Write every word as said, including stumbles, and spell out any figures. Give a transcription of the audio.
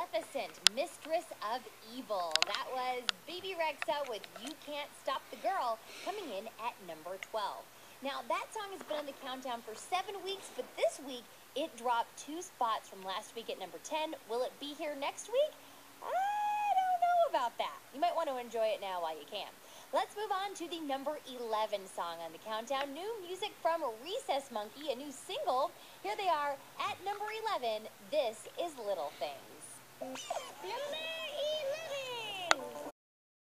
Maleficent, Mistress of Evil. That was Baby Rexa with You Can't Stop the Girl, coming in at number twelve. Now, that song has been on the countdown for seven weeks, but this week it dropped two spots from last week at number ten. Will it be here next week? I don't know about that. You might want to enjoy it now while you can. Let's move on to the number eleven song on the countdown. New music from Recess Monkey, a new single. Here they are at number eleven. This is Little Things. Number eleven.